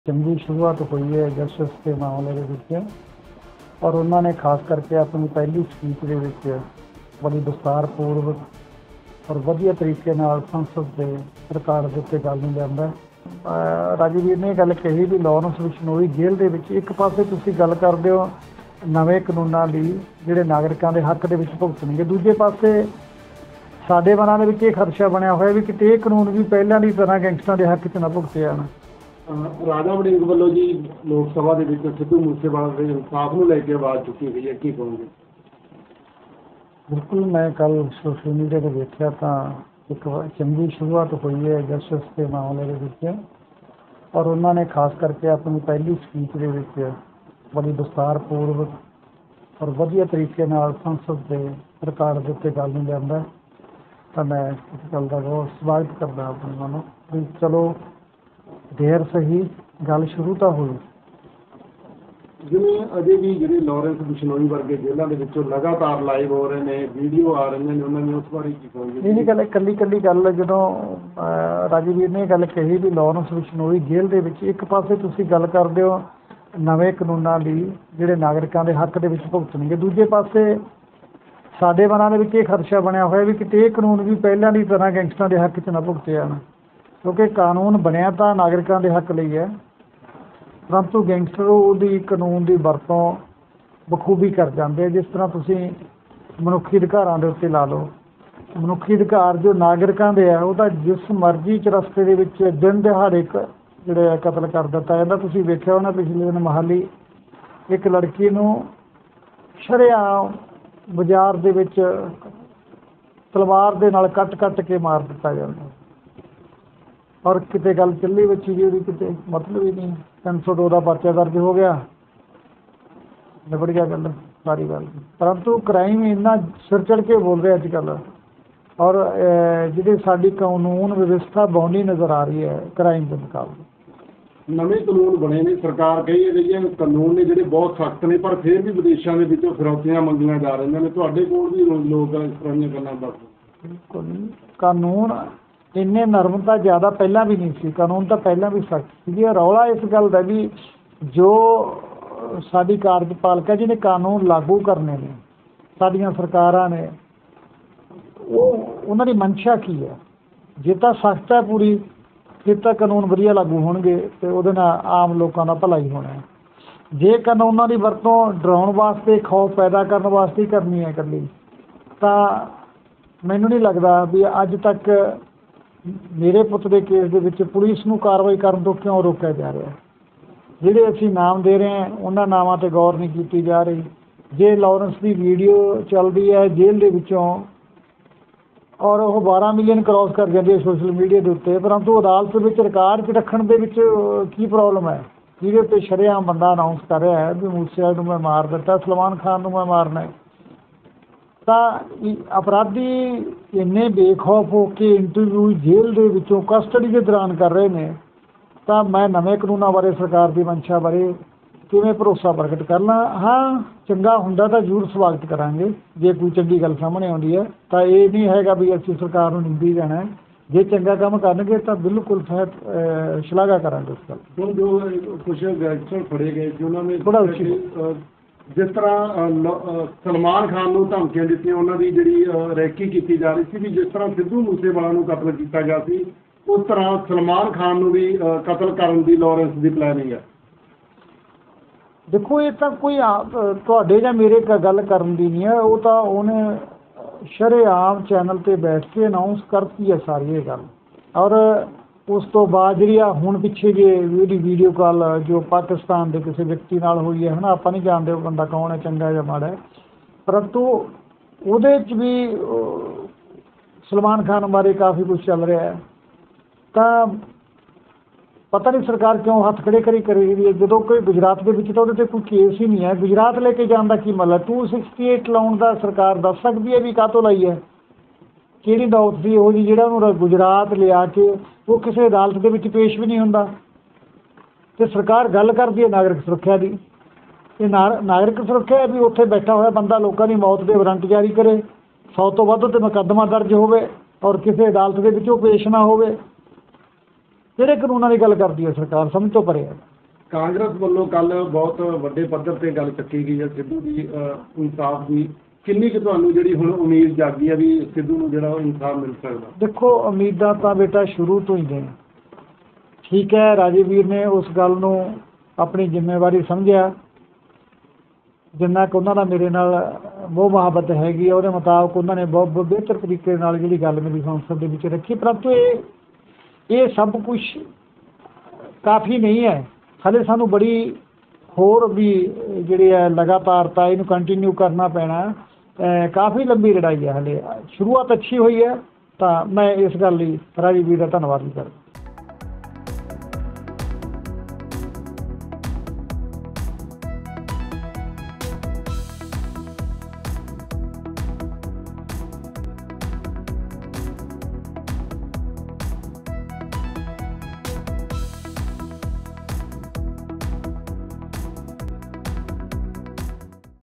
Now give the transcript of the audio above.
ਚੰਗੀ ਸ਼ੁਰੂਆਤ ਹੋਈ ਹੈ ਜਸਟਿਸ ਦੇ ਮਾਮਲੇ ਦੇ ਵਿੱਚ ਔਰ ਉਹਨਾਂ ਨੇ ਖਾਸ ਕਰਕੇ ਆਪਣੀ ਪਹਿਲੀ ਸਪੀਚ ਦੇ ਵਿੱਚ ਬੜੀ ਵਿਸਤਾਰਪੂਰਵਕ ਔਰ ਵਧੀਆ ਤਰੀਕੇ ਨਾਲ ਸੰਸਦ ਦੇ ਰਿਕਾਰਡ ਦੇ ਉੱਤੇ ਗੱਲ ਨੂੰ ਲਿਆਂਦਾ। ਰਾਜਵੀਰ ਨੇ ਗੱਲ ਕਹੀ ਵੀ ਲਾਰੈਂਸ ਬਿਸ਼ਨੋਈ ਜੇਲ੍ਹ ਦੇ ਵਿੱਚ ਇੱਕ ਪਾਸੇ ਤੁਸੀਂ ਗੱਲ ਕਰਦੇ ਹੋ ਨਵੇਂ ਕਾਨੂੰਨਾਂ ਦੀ ਜਿਹੜੇ ਨਾਗਰਿਕਾਂ ਦੇ ਹੱਕ ਦੇ ਵਿੱਚ ਭੁਗਤਣਗੇ, ਦੂਜੇ ਪਾਸੇ ਸਾਡੇ ਮਨਾਂ ਦੇ ਵਿੱਚ ਇਹ ਖਦਸ਼ਾ ਬਣਿਆ ਹੋਇਆ ਵੀ ਕਿਤੇ ਇਹ ਕਾਨੂੰਨ ਵੀ ਪਹਿਲਾਂ ਦੀ ਤਰ੍ਹਾਂ ਗੈਂਗਸਟਰਾਂ ਦੇ ਹੱਕ 'ਚ ਨਾ ਭੁਗਤੇ ਜਾਣ। ਰਾਜਾ ਵੜਿੰਗ ਵੱਲੋਂ ਜੀ ਲੋਕ ਸਭਾ ਦੇ ਵਿੱਚ ਸਿੱਧੂ ਮੂਸੇਵਾਲਾ ਦੇ ਇਨਸਾਫ ਨੂੰ ਲੈ ਕੇ ਆਵਾਜ਼ ਚੁੱਕੀ ਗਈ ਹੈ, ਕੀ ਕਹੋਗੇ? ਬਿਲਕੁਲ, ਮੈਂ ਕੱਲ੍ਹ ਸੋਸ਼ਲ ਮੀਡੀਆ 'ਤੇ ਦੇਖਿਆ ਤਾਂ ਇੱਕ ਚੰਗੀ ਸ਼ੁਰੂਆਤ ਹੋਈ ਹੈ ਜਸਟਿਸ ਦੇ ਮਾਮਲੇ ਦੇ ਵਿੱਚ ਔਰ ਉਹਨਾਂ ਨੇ ਖਾਸ ਕਰਕੇ ਆਪਣੀ ਪਹਿਲੀ ਸਪੀਚ ਦੇ ਵਿੱਚ ਬੜੀ ਵਿਸਤਾਰਪੂਰਵਕ ਔਰ ਵਧੀਆ ਤਰੀਕੇ ਨਾਲ ਸੰਸਦ ਦੇ ਰਿਕਾਰਡ ਦੇ ਉੱਤੇ ਗੱਲ ਨੂੰ ਲਿਆਂਦਾ। ਤਾਂ ਮੈਂ ਇਸ ਗੱਲ ਦਾ ਬਹੁਤ ਸਵਾਗਤ ਕਰਦਾ ਆਪਣਾ ਨੂੰ ਵੀ ਚਲੋ ਦੇਰ ਸਹੀ ਗੱਲ ਸ਼ੁਰੂ ਤਾਂ ਹੋਈ। ਜਿਵੇਂ ਅਜੇ ਵੀ ਜਿਹੜੇ ਲਾਰੈਂਸ ਬਿਸ਼ਨੋਈ ਵਰਗੇ ਜੇਲ੍ਹਾਂ ਦੇ ਵਿੱਚੋਂ ਲਗਾਤਾਰ ਲਾਈਵ ਹੋ ਰਹੇ ਨੇ, ਵੀਡੀਓ ਆ ਰਹੀਆਂ ਨੇ, ਉਹਨਾਂ ਨੇ ਉਸ ਬਾਰੇ ਕੀ ਕਹੋਗੇ? ਇਹ ਗੱਲ ਇਕੱਲੀ ਗੱਲ ਜਦੋਂ ਰਾਜਵੀਰ ਨੇ ਗੱਲ ਕਹੀ ਵੀ ਲਾਰੈਂਸ ਬਿਸ਼ਨੋਈ ਜੇਲ੍ਹ ਦੇ ਵਿੱਚ ਇੱਕ ਪਾਸੇ ਤੁਸੀਂ ਗੱਲ ਕਰਦੇ ਹੋ ਨਵੇਂ ਕਾਨੂੰਨਾਂ ਦੀ ਜਿਹੜੇ ਨਾਗਰਿਕਾਂ ਦੇ ਹੱਕ ਦੇ ਵਿੱਚ ਭੁਗਤਣਗੇ, ਦੂਜੇ ਪਾਸੇ ਸਾਡੇ ਮਨਾਂ ਦੇ ਵਿੱਚ ਇਹ ਖਦਸ਼ਾ ਬਣਿਆ ਹੋਇਆ ਵੀ ਕਿਤੇ ਇਹ ਕਾਨੂੰਨ ਵੀ ਪਹਿਲਾਂ ਦੀ ਤਰ੍ਹਾਂ ਗੈਂਗਸਟਰਾਂ ਦੇ ਹੱਕ 'ਚ ਨਾ ਭੁਗਤੇ ਜਾਣ, ਕਿਉਂਕਿ ਕਾਨੂੰਨ ਬਣਿਆ ਤਾਂ ਨਾਗਰਿਕਾਂ ਦੇ ਹੱਕ ਲਈ ਹੈ, ਪਰੰਤੂ ਗੈਂਗਸਟਰ ਉਹਦੀ ਕਾਨੂੰਨ ਦੀ ਵਰਤੋਂ ਬਖੂਬੀ ਕਰ ਜਾਂਦੇ। ਜਿਸ ਤਰ੍ਹਾਂ ਤੁਸੀਂ ਮਨੁੱਖੀ ਅਧਿਕਾਰਾਂ ਦੇ ਉੱਤੇ ਲਾ ਲਓ, ਮਨੁੱਖੀ ਅਧਿਕਾਰ ਜੋ ਨਾਗਰਿਕਾਂ ਦੇ ਆ ਉਹ ਤਾਂ ਜਿਸ ਮਰਜ਼ੀ ਚਰਸਤੇ ਦੇ ਵਿੱਚ ਦਿਨ ਦਿਹਾੜੇ ਜਿਹੜੇ ਕਤਲ ਕਰ ਦਿੱਤਾ ਜਾਂਦਾ। ਤੁਸੀਂ ਵੇਖਿਆ ਹੋਣਾ ਪਿਛਲੇ ਦਿਨ ਮੋਹਾਲੀ ਇੱਕ ਲੜਕੀ ਨੂੰ ਸ਼ਰੇਆਮ ਬਾਜ਼ਾਰ ਦੇ ਵਿੱਚ ਤਲਵਾਰ ਦੇ ਨਾਲ ਕੱਟ ਕੇ ਮਾਰ ਦਿੱਤਾ ਜਾਂਦਾ ਔਰ ਕਿਤੇ ਗੱਲ ਚੱਲੀ ਬੱਚੀ ਦੀ ਉਹਦੀ ਕਿਤੇ ਮਤਲਬ ਹੀ ਨਹੀਂ, 302 ਦਾ ਪਰਚਾ ਦਰਜ ਹੋ ਗਿਆ, ਨਿਬੜ ਗਿਆ ਗੱਲ ਸਾਰੀ ਗੱਲ। ਪਰੰਤੂ ਕ੍ਰਾਈਮ ਇੰਨਾ ਸਿਰ ਚੜ੍ਹ ਕੇ ਬੋਲ ਰਿਹਾ ਅੱਜ ਕੱਲ੍ਹ ਔਰ ਜਿਹੜੀ ਸਾਡੀ ਕਾਨੂੰਨ ਵਿਵਸਥਾ ਬੌਂਦੀ ਨਜ਼ਰ ਆ ਰਹੀ ਹੈ ਕ੍ਰਾਈਮ ਦੇ ਮੁਕਾਬਲੇ। ਨਵੇਂ ਕਾਨੂੰਨ ਬਣੇ ਨੇ, ਸਰਕਾਰ ਕਹੀ ਰਹੀ ਹੈ ਕਾਨੂੰਨ ਨੇ ਜਿਹੜੇ ਬਹੁਤ ਸਖਤ ਨੇ, ਪਰ ਫਿਰ ਵੀ ਵਿਦੇਸ਼ਾਂ ਦੇ ਵਿੱਚੋਂ ਫਿਰੌਤੀਆਂ ਮੰਗੀਆਂ ਜਾ ਰਹੀਆਂ ਨੇ। ਤੁਹਾਡੇ ਕੋਲ ਵੀ ਲੋਕ ਇਸ ਤਰ੍ਹਾਂ ਦੀਆਂ ਗੱਲਾਂ ਦੱਸਦੇ? ਬਿਲਕੁਲ, ਕਾਨੂੰਨ ਇੰਨੇ ਨਰਮ ਤਾਂ ਜ਼ਿਆਦਾ ਪਹਿਲਾਂ ਵੀ ਨਹੀਂ ਸੀ, ਕਾਨੂੰਨ ਤਾਂ ਪਹਿਲਾਂ ਵੀ ਸਖਤ ਸੀਗੇ। ਰੌਲਾ ਇਸ ਗੱਲ ਦਾ ਵੀ ਜੋ ਸਾਡੀ ਕਾਰਜਪਾਲਿਕਾ ਜਿਹਨੇ ਕਾਨੂੰਨ ਲਾਗੂ ਕਰਨੇ ਨੇ, ਸਾਡੀਆਂ ਸਰਕਾਰਾਂ ਨੇ, ਉਹਨਾਂ ਦੀ ਮਨਸ਼ਾ ਕੀ ਹੈ। ਜੇ ਤਾਂ ਸਖਤ ਹੈ ਪੂਰੀ ਫਿਰ ਤਾਂ ਕਾਨੂੰਨ ਵਧੀਆ ਲਾਗੂ ਹੋਣਗੇ ਅਤੇ ਉਹਦੇ ਨਾਲ ਆਮ ਲੋਕਾਂ ਦਾ ਭਲਾ ਹੀ ਹੋਣਾ। ਜੇ ਕਾਨੂੰਨਾਂ ਦੀ ਵਰਤੋਂ ਡਰਾਉਣ ਵਾਸਤੇ, ਖੌਫ ਪੈਦਾ ਕਰਨ ਵਾਸਤੇ ਹੀ ਕਰਨੀ ਹੈ ਇਕੱਲੀ, ਤਾਂ ਮੈਨੂੰ ਨਹੀਂ ਲੱਗਦਾ ਵੀ ਅੱਜ ਤੱਕ ਮੇਰੇ ਪੁੱਤ ਦੇ ਕੇਸ ਦੇ ਵਿੱਚ ਪੁਲਿਸ ਨੂੰ ਕਾਰਵਾਈ ਕਰਨ ਤੋਂ ਕਿਉਂ ਰੋਕਿਆ ਜਾ ਰਿਹਾ। ਜਿਹੜੇ ਅਸੀਂ ਨਾਮ ਦੇ ਰਹੇ ਹਾਂ ਉਹਨਾਂ ਨਾਮਾਂ 'ਤੇ ਗੌਰ ਨਹੀਂ ਕੀਤੀ ਜਾ ਰਹੀ। ਜੇ ਲਾਰੈਂਸ ਦੀ ਵੀਡੀਓ ਚੱਲਦੀ ਹੈ ਜੇਲ੍ਹ ਦੇ ਵਿੱਚੋਂ ਔਰ ਉਹ 12 ਮਿਲੀਅਨ ਕ੍ਰੋਸ ਕਰ ਜਾਂਦੀ ਹੈ ਸੋਸ਼ਲ ਮੀਡੀਆ ਦੇ ਉੱਤੇ, ਪਰੰਤੂ ਅਦਾਲਤ ਵਿੱਚ ਰਿਕਾਰਡ 'ਚ ਰੱਖਣ ਦੇ ਵਿੱਚ ਕੀ ਪ੍ਰੋਬਲਮ ਹੈ? ਜਿਹਦੇ ਉੱਤੇ ਸ਼ਰੇਆਮ ਬੰਦਾ ਅਨਾਊਂਸ ਕਰ ਰਿਹਾ ਹੈ ਵੀ ਮੂਸੇਵਾਲੇ ਨੂੰ ਮੈਂ ਮਾਰ ਦਿੱਤਾ, ਸਲਮਾਨ ਖਾਨ ਨੂੰ ਮੈਂ ਮਾਰਨਾ ਹੈ। ਤਾਂ ਅਪਰਾਧੀ ਇੰਨੇ ਬੇਖੌਫ ਹੋ ਕੇ ਇੰਟਰਵਿਊ ਜੇਲ੍ਹ ਦੇ ਵਿੱਚੋਂ ਕਸਟਡੀ ਦੇ ਦੌਰਾਨ ਕਰ ਰਹੇ ਨੇ, ਤਾਂ ਮੈਂ ਨਵੇਂ ਕਾਨੂੰਨਾਂ ਬਾਰੇ, ਸਰਕਾਰ ਦੀ ਮਨਸ਼ਾ ਬਾਰੇ ਕਿਵੇਂ ਭਰੋਸਾ ਪ੍ਰਗਟ ਕਰਨਾ? ਹਾਂ, ਚੰਗਾ ਹੁੰਦਾ ਤਾਂ ਜ਼ਰੂਰ ਸਵਾਗਤ ਕਰਾਂਗੇ ਜੇ ਕੋਈ ਚੰਗੀ ਗੱਲ ਸਾਹਮਣੇ ਆਉਂਦੀ ਹੈ। ਤਾਂ ਇਹ ਨਹੀਂ ਹੈਗਾ ਵੀ ਅਸੀਂ ਸਰਕਾਰ ਨੂੰ ਨਿੰਦੀ ਜਾਣਾ, ਜੇ ਚੰਗਾ ਕੰਮ ਕਰਨਗੇ ਤਾਂ ਬਿਲਕੁਲ ਸ਼ਲਾਘਾ ਕਰਾਂਗੇ ਉਸ ਗੱਲ। ਹੁਣ ਜੋ ਕੁਛ ਗੈਂਗਸਟਰ ਫੜੇ ਗਏ ਸੀ ਉਹਨਾਂ ਨੇ ਥੋੜ੍ਹਾ ਜਿਸ ਤਰ੍ਹਾਂ ਸਲਮਾਨ ਖਾਨ ਨੂੰ ਧਮਕੀਆਂ ਦਿੱਤੀਆਂ, ਉਹਨਾਂ ਦੀ ਜਿਹੜੀ ਰੈਕੀ ਕੀਤੀ ਜਾ ਰਹੀ ਸੀ ਵੀ ਜਿਸ ਤਰ੍ਹਾਂ ਸਿੱਧੂ ਮੂਸੇਵਾਲਾ ਨੂੰ ਕਤਲ ਕੀਤਾ ਗਿਆ ਸੀ ਉਸ ਤਰ੍ਹਾਂ ਸਲਮਾਨ ਖਾਨ ਨੂੰ ਵੀ ਕਤਲ ਕਰਨ ਦੀ ਲਾਰੈਂਸ ਦੀ ਪਲੈਨਿੰਗ ਹੈ। ਦੇਖੋ, ਇਹ ਤਾਂ ਕੋਈ ਤੁਹਾਡੇ ਜਾਂ ਮੇਰੇ ਗੱਲ ਕਰਨ ਦੀ ਨਹੀਂ ਹੈ, ਉਹ ਤਾਂ ਉਹਨੇ ਸ਼ਰੇਆਮ ਚੈਨਲ 'ਤੇ ਬੈਠ ਕੇ ਅਨਾਊਂਸ ਕਰਤੀ ਹੈ ਸਾਰੀ ਇਹ ਗੱਲ। ਔਰ ਉਸ ਤੋਂ ਬਾਅਦ ਜਿਹੜੀ ਆ ਹੁਣ ਪਿੱਛੇ ਜੇ ਉਹਦੀ ਵੀਡੀਓ ਕਾਲ ਜੋ ਪਾਕਿਸਤਾਨ ਦੇ ਕਿਸੇ ਵਿਅਕਤੀ ਨਾਲ ਹੋਈ ਹੈ, ਹੈ ਨਾ, ਆਪਾਂ ਨਹੀਂ ਜਾਣਦੇ ਉਹ ਬੰਦਾ ਕੌਣ ਹੈ, ਚੰਗਾ ਜਾਂ ਮਾੜਾ ਹੈ, ਪਰੰਤੂ ਉਹਦੇ 'ਚ ਵੀ ਸਲਮਾਨ ਖਾਨ ਬਾਰੇ ਕਾਫੀ ਕੁਛ ਚੱਲ ਰਿਹਾ ਹੈ। ਤਾਂ ਪਤਾ ਨਹੀਂ ਸਰਕਾਰ ਕਿਉਂ ਹੱਥ ਖੜੇ ਕਰੀ ਰਹੀ ਹੈ, ਜਦੋਂ ਕੋਈ ਗੁਜਰਾਤ ਦੇ ਵਿੱਚ ਤਾਂ ਉਹਦੇ 'ਤੇ ਕੋਈ ਕੇਸ ਹੀ ਨਹੀਂ ਹੈ। ਗੁਜਰਾਤ ਲੈ ਕੇ ਜਾਣ ਦਾ ਕੀ ਮਤਲਬ? 268 ਲਾਉਣ ਦਾ ਸਰਕਾਰ ਦੱਸ ਸਕਦੀ ਹੈ ਵੀ ਕਾਹਤੋਂ ਲਾਈ ਹੈ, ਕਿਹੜੀ ਦੌਲਤ ਸੀ ਉਹ ਜੀ ਜਿਹੜਾ ਉਹਨੂੰ ਗੁਜਰਾਤ ਲਿਆ ਕੇ ਉਹ ਕਿਸੇ ਅਦਾਲਤ ਦੇ ਵਿੱਚ ਪੇਸ਼ ਵੀ ਨਹੀਂ ਹੁੰਦਾ। ਅਤੇ ਸਰਕਾਰ ਗੱਲ ਕਰਦੀ ਹੈ ਨਾਗਰਿਕ ਸੁਰੱਖਿਆ ਦੀ। ਇਹ ਨਾਗਰਿਕ ਸੁਰੱਖਿਆ ਵੀ ਉੱਥੇ ਬੈਠਾ ਹੋਇਆ ਬੰਦਾ ਲੋਕਾਂ ਦੀ ਮੌਤ ਦੇ ਵਾਰੰਟ ਜਾਰੀ ਕਰੇ, 100 ਤੋਂ ਵੱਧ ਉੱਤੇ ਮੁਕੱਦਮਾ ਦਰਜ ਹੋਵੇ ਔਰ ਕਿਸੇ ਅਦਾਲਤ ਦੇ ਵਿੱਚ ਉਹ ਪੇਸ਼ ਨਾ ਹੋਵੇ। ਕਿਹੜੇ ਕਾਨੂੰਨਾਂ ਦੀ ਗੱਲ ਕਰਦੀ ਹੈ ਸਰਕਾਰ? ਸਮਝ ਤੋਂ ਪਰੇ ਹੈ। ਕਾਂਗਰਸ ਵੱਲੋਂ ਕੱਲ ਬਹੁਤ ਵੱਡੇ ਪੱਧਰ ਤੇ ਗੱਲ ਚੱਕੀ ਗਈ ਹੈ ਸਿੱਧੂ ਦੀ ਇਨਸਾਫ ਦੀ, ਕਿੰਨੀ ਕੁ ਤੁਹਾਨੂੰ ਜਿਹੜੀ ਹੁਣ ਉਮੀਦ ਜਾਗੀ ਹੈ ਵੀ ਸਿੱਧੂ ਨੂੰ ਜਿਹੜਾ ਉਹ ਇਨਸਾਫ ਮਿਲ ਸਕਦਾ? ਦੇਖੋ, ਉਮੀਦਾਂ ਤਾਂ ਬੇਟਾ ਸ਼ੁਰੂ ਤੋਂ ਹੀ ਨੇ। ਠੀਕ ਹੈ, ਰਾਜਵੀਰ ਨੇ ਉਸ ਗੱਲ ਨੂੰ ਆਪਣੀ ਜ਼ਿੰਮੇਵਾਰੀ ਸਮਝਿਆ, ਜਿੰਨਾ ਕੁ ਉਹਨਾਂ ਦਾ ਮੇਰੇ ਨਾਲ ਮੋਹ ਮੁਹੱਬਤ ਹੈਗੀ ਆ ਉਹਦੇ ਮੁਤਾਬਕ ਉਹਨਾਂ ਨੇ ਬਹੁਤ ਬਿਹਤਰ ਤਰੀਕੇ ਨਾਲ ਜਿਹੜੀ ਗੱਲ ਮੇਰੀ ਸੰਸਦ ਦੇ ਵਿੱਚ ਰੱਖੀ। ਪਰੰਤੂ ਇਹ ਸਭ ਕੁਛ ਕਾਫੀ ਨਹੀਂ ਹੈ। ਹਾਲੇ ਸਾਨੂੰ ਬੜੀ ਹੋਰ ਵੀ ਜਿਹੜੀ ਹੈ ਲਗਾਤਾਰਤਾ ਇਹਨੂੰ ਕੰਟੀਨਿਊ ਕਰਨਾ ਪੈਣਾ। ਕਾਫੀ ਲੰਬੀ ਲੜਾਈ ਹੈ ਹਾਲੇ। ਸ਼ੁਰੂਆਤ ਅੱਛੀ ਹੋਈ ਹੈ, ਤਾਂ ਮੈਂ ਇਸ ਗੱਲ ਲਈ ਰਾਜਵੀਰ ਦਾ ਧੰਨਵਾਦ ਵੀ ਕਰਦਾ।